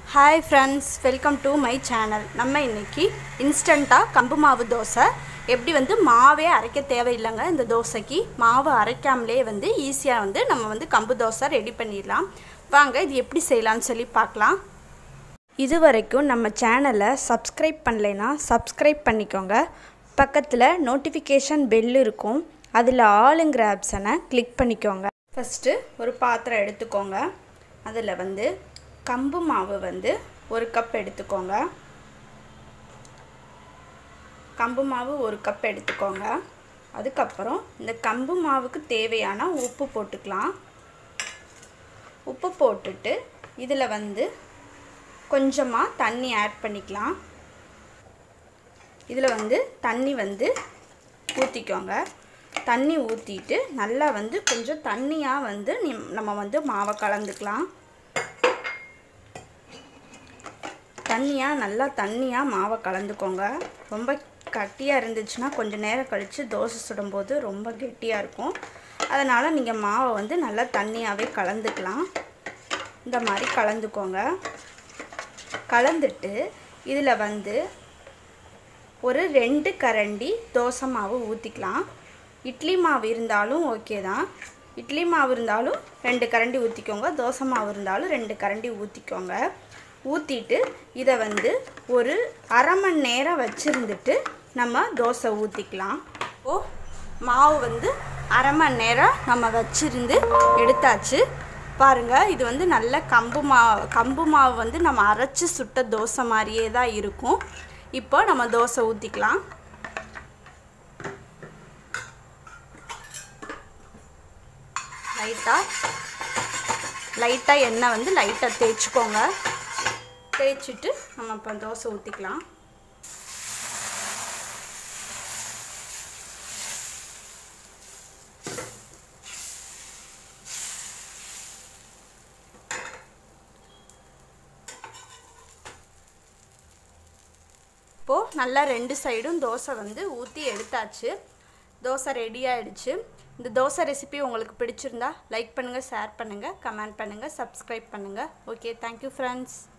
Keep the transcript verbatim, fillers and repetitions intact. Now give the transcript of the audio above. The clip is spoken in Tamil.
Hi friends, welcome to my channel. நம்ம இன்னைக்கு இன்ஸ்டன்ட்டா கம்பு மாவு தோசை எப்படி வந்து மாவே அரைக்க தேவையில்லைங்க. இந்த தோசைக்கு மாவு அரைக்காமலே வந்து ஈஸியா வந்து நம்ம வந்து கம்பு தோசை ரெடி பண்ணிடலாம். வாங்க இது எப்படி செய்யலாம்னு சொல்லி பார்க்கலாம். இதுவரைக்கும் நம்ம சேனலை சப்ஸ்கிரைப் பண்ணலைனா சப்ஸ்கிரைப் பண்ணிக்கோங்க. பக்கத்துல நோட்டிஃபிகேஷன் பெல் இருக்கும். அதில் ஆளுங்கிற ஆப்ஷனை கிளிக் பண்ணிக்கோங்க. ஃபர்ஸ்ட் ஒரு பாத்திரம் எடுத்துக்கோங்க. அதில் வந்து கம்பு மாவு வந்து ஒரு கப் எடுத்துக்கோங்க. கம்பு மாவு ஒரு கப் எடுத்துக்கோங்க. அதுக்கப்புறம் இந்த கம்பு மாவுக்கு தேவையான உப்பு போட்டுக்கலாம். உப்பு போட்டுட்டு இதில் வந்து கொஞ்சமாக தண்ணி ஆட் பண்ணிக்கலாம். இதில் வந்து தண்ணி வந்து ஊற்றிக்கோங்க. தண்ணி ஊற்றிட்டு நல்லா வந்து கொஞ்சம் தண்ணியாக வந்து நம்ம வந்து மாவை கலந்துக்கலாம். தண்ணியாக நல்லா தண்ணியாக மாவை கலந்துக்கோங்க. ரொம்ப கட்டியாக இருந்துச்சுன்னா கொஞ்சம் நேரம் கழித்து தோசை சுடும்போது ரொம்ப கெட்டியாக இருக்கும். அதனால் நீங்கள் மாவை வந்து நல்லா தண்ணியாகவே கலந்துக்கலாம். இந்த மாதிரி கலந்துக்கோங்க. கலந்துட்டு இதில் வந்து ஒரு ரெண்டு கரண்டி தோசை மாவு ஊற்றிக்கலாம். இட்லி மாவு இருந்தாலும் ஓகே தான். இட்லி மாவு இருந்தாலும் ரெண்டு கரண்டி ஊற்றிக்கோங்க. தோசை மாவு இருந்தாலும் ரெண்டு கரண்டி ஊற்றிக்கோங்க. ஊற்றிட்டு இதை வந்து ஒரு அரை மணி நேரம் வச்சுருந்துட்டு நம்ம தோசை ஊற்றிக்கலாம். ஓ மாவு வந்து அரை மணி நேரம் நம்ம வச்சுருந்து எடுத்தாச்சு. பாருங்கள், இது வந்து நல்ல கம்பு மாவு கம்பு மாவு வந்து நம்ம அரைச்சி சுட்ட தோசை மாதிரியே தான் இருக்கும். இப்போ நம்ம தோசை ஊற்றிக்கலாம். லைட்டாக லைட்டாக எண்ணெய் வந்து லைட்டாக தேய்ச்சிக்கோங்க. தேய்ச்சிட்டு நம்ம இப்போ தோசை ஊற்றிக்கலாம். இப்போது நல்லா ரெண்டு சைடும் தோசை வந்து ஊற்றி எடுத்தாச்சு. தோசை ரெடி ஆகிடுச்சு. இந்த தோசை ரெசிபி உங்களுக்கு பிடிச்சிருந்தா லைக் பண்ணுங்கள், ஷேர் பண்ணுங்கள், கமெண்ட் பண்ணுங்கள், சப்ஸ்கிரைப் பண்ணுங்கள். Okay, thank you friends.